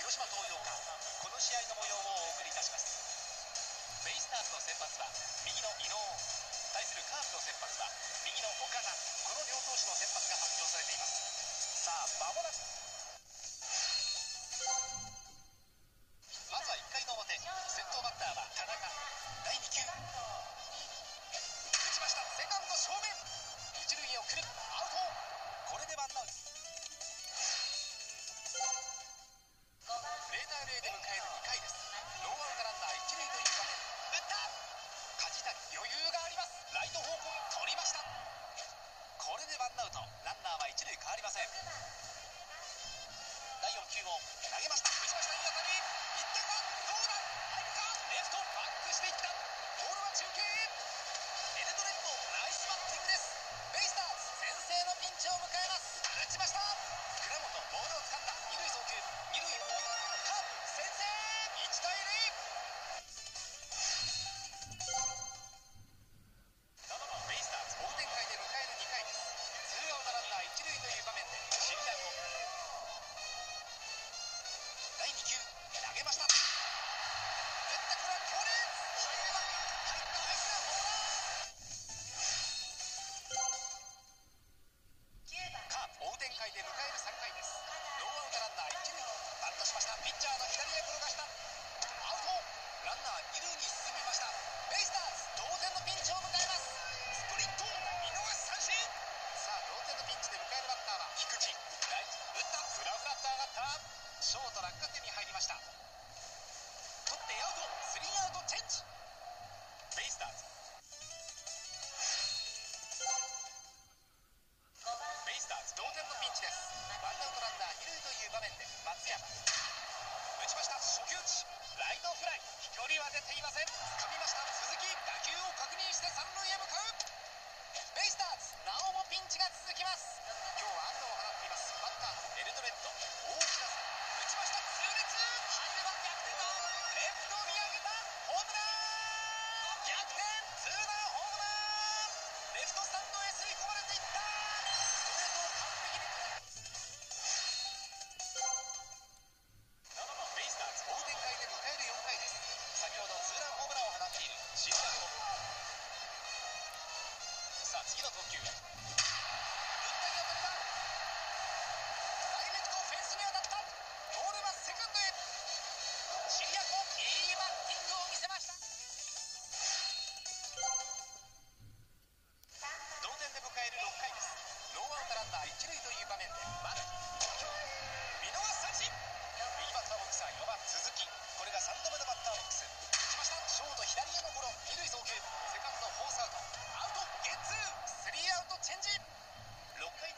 広島東洋カープ、この試合の模様をお送りいたします。ベイスターズの先発は右の伊野尾、対するカープの先発は右の岡田、この両投手の先発が発表されています。さあ間もなくまずは1回の表、先頭バッターは田中。第2球打ちました。セカンド正面、一塁へ送る、アウト。これでワンアウト。0対0で迎える2回です。ノーアウトランナー一塁という場面、打った。梶谷、余裕があります。ライト方向に取りました。これでワンアウト、ランナーは一塁変わりません。第4球を投げました。打ちました。いい当たり、いったか、どうだ、入るか、レフトバックしていった。ボールは中継へ。エルドレッド、ナイスバッティングです。ベイスターズ先制のピンチを迎えます。打ちました。倉本、ボールを掴んだ。二塁送球、二塁横断、カープ先制、1対0。ベイスターズ追う展開で迎える2回です。ツーアウトランナー一塁という場面でシリアコ。第2球投げました。打った、これは強烈、入れば入った、ナイスなホームラン。カープ追う展開で迎える3回です。ノーアウトランナー一塁、バントしました。ピッチャーの左へ転がした、アウト。ランナー二塁に進みました。ベイスターズ同点のピンチを迎えます。スプリット見逃し三振。さあ同点のピンチで迎えるバッターは菊池。第一打った、フラフラっと上がった、ショート落下点に入りました。取ってアウト、スリーアウトチェンジ。ベイスターズ同点のピンチです。ワンアウトランナー二塁という場面で松山打ちました。初球打ち、ライトフライ、飛距離は出ていません。掴みました。鈴木、打球を確認して三塁へ向かう。ベイスターズなおもピンチが続きます。今日は安打を放っていますバッターのエルドレッド、大きな打ちました。痛烈、入れば逆転だ。レフト見上げた、ホームラン、逆転ツーランホームラン。レフトスタンドへ吸い込まれていった。ストレートを完璧に捉え、ベイスターズ追う展開で迎える4回です。先ほどツーランホームランを放っているシリアコ。さあ次の投球、打ったに当たりだ。ダイレクトフェンスに当たった。ボールはセカンドへ。シリアコ、いいバッティングを見せました。同点で迎える6回です。ノーアウトランナー一塁という場面で丸、見逃し三振。右バッターボックスは4番鈴木。これが3度目のバッターボックス。打ちました。ショート左へのゴロ、二塁送球、セカンドフォースアウト、アウトゲッツー、スリーアウトチェンジ。6回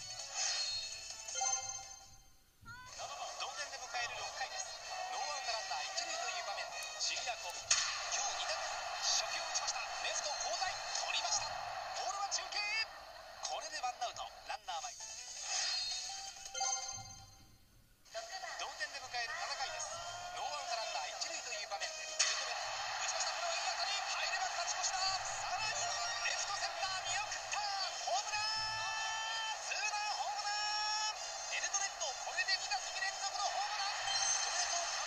同点で迎える6回です。ノーアウトランナー一塁という場面でシリアコ。今日2打目、初球打ちました。レフト交代、取りました。ボールは中継へ。これでワンアウト、ランナー前。同点で迎える7回です。ノーアウトランナー一塁という場面でエルドレッド、打ちました。これはいい当たり、入れば勝ち越しだ。さらにレフトセンター見送った、ホームラン、ツーランホームラン。エルドレッド、これで2打席連続のホームラン。ストレートを完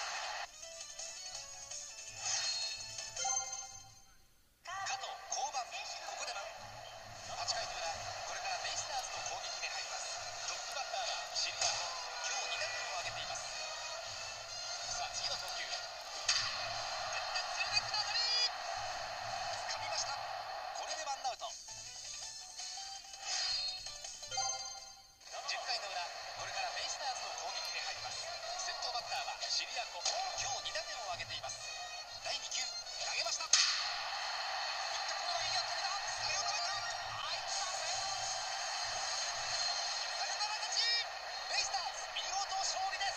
璧、加藤降板、ここでは8回の裏、これからベイスターズの攻撃に入ります。トップバッターはシリアコ。今日2打点を挙げています。さあ次の投球、打った痛烈な当たり、掴みました。これでワンアウト。10回の裏、これからベイスターズの攻撃に入ります。先頭バッターはシリアコ。今日2打点を挙げています。第2球投げました。打った、これはいい当たりだ。サヨナラか、入りません。サヨナラ勝ち。ベイスターズ見事勝利です。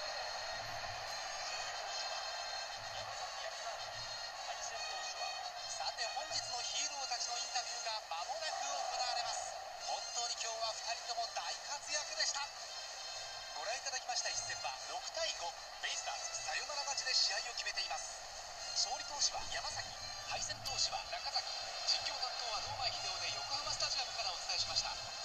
さて本日のヒーローたちのインタビューが間もなく行われます。本当に今日は2人とも大活躍でした。ご覧いただきました一戦は6対5、ベイスターズサヨナラ勝ちで試合を決めています。勝利投手は山崎、敗戦投手は中崎。実況担当は堂前秀夫で横浜スタジアムからお伝えしました。